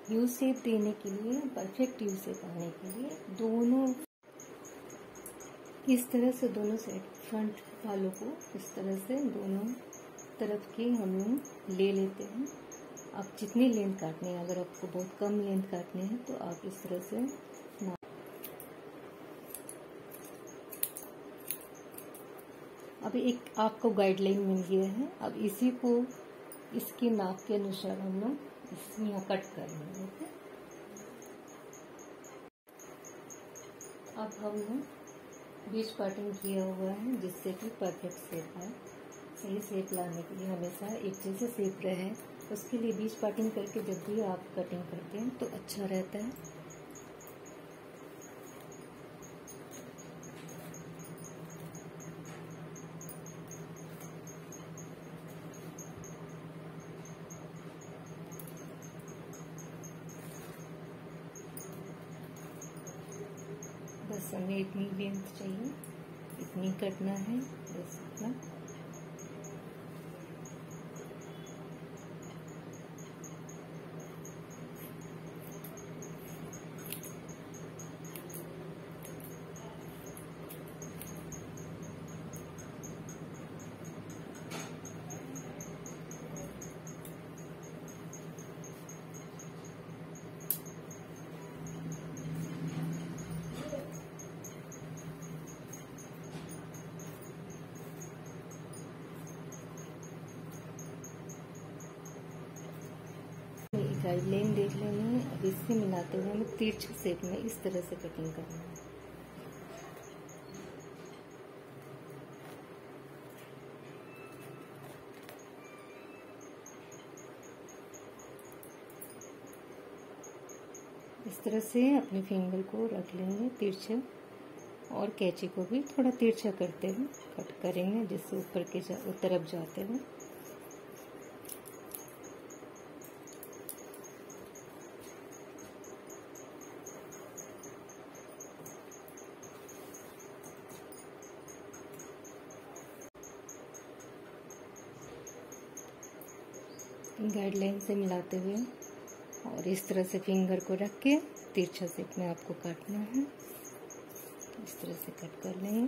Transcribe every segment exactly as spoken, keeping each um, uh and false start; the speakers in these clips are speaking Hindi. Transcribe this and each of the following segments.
यू शेप देने के लिए, परफेक्ट यू शेप आने के लिए दोनों इस तरह से, दोनों साइड फ्रंट वालों को इस तरह से दोनों तरफ के हम लोग ले लेते हैं। आप जितनी लेंथ काटनी है, अगर आपको बहुत कम लेंथ काटनी है तो आप इस तरह से नाप। अब एक आपको गाइडलाइन मिल गया है। अब इसी को इसके नाप के अनुसार हम लोग इसमें यहाँ कट कर लेंगे। ओके, अब हम लोग बीच पार्टिंग किया हुआ है जिससे कि परफेक्ट शेप आए। सही शेप लाने के लिए हमेशा एक जैसे शेप रहे, उसके लिए बीच पार्टिंग करके जब भी आप कटिंग करते हैं तो अच्छा रहता है। बस हमें इतनी लेंथ चाहिए, इतनी कटना है, बस इतना। गाइडलाइन देख लेनी है। अब इससे मिलाते हुए हमें तिरछे शेप में इस तरह से कटिंग करना है। इस तरह से अपने फिंगर को रख लेंगे तिरछे, और कैंची को भी थोड़ा तिरछा करते हुए कट करेंगे, जिससे ऊपर के तरफ जाते हुए। गाइडलाइन से मिलाते हुए और इस तरह से फिंगर को रख के तिरछा शेप में आपको काटना है। इस तरह से कट कर लेंगे।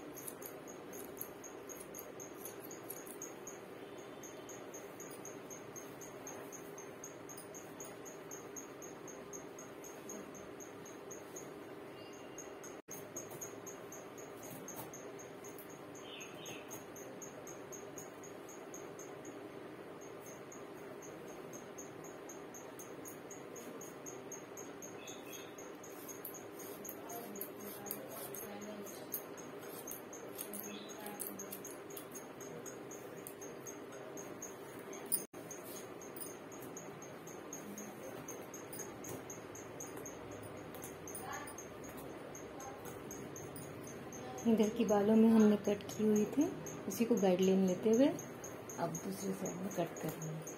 इधर की बालों में हमने कट की हुई थी, उसी को गाइडलाइन लेते हुए अब दूसरी साइड में कट कर लेंगे।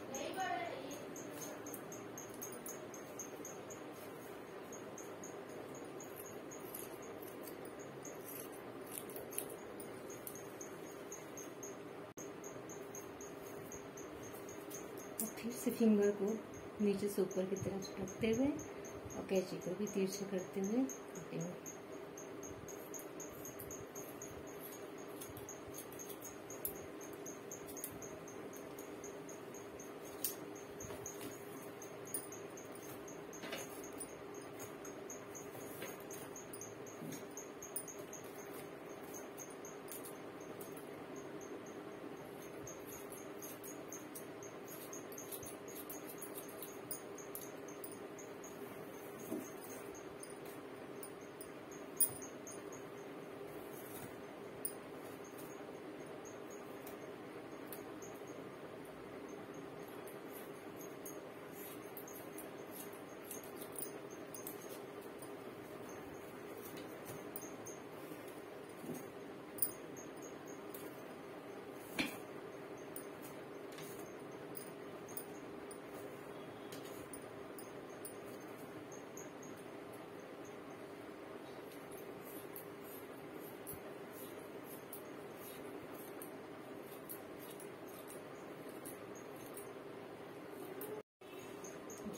फिर से फिंगर को नीचे से ऊपर की तरफ रखते हुए और कैंची को भी तिरछे करते हुए कटिंग।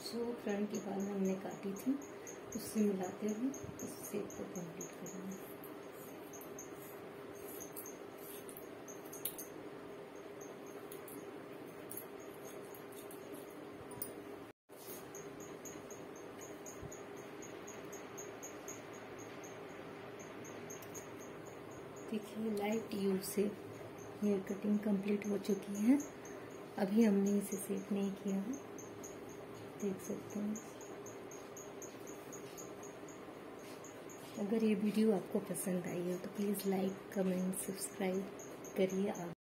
जो फ्रंट की बाल हमने काटी थी उससे मिलाते हुए इस शेप को कंप्लीट करेंगे। देखिए लाइट यू से हेयर कटिंग कंप्लीट हो चुकी है। अभी हमने इसे सेट नहीं किया है, देख सकते हैं। अगर ये वीडियो आपको पसंद आई हो तो प्लीज़ लाइक, कमेंट, सब्सक्राइब करिए आप।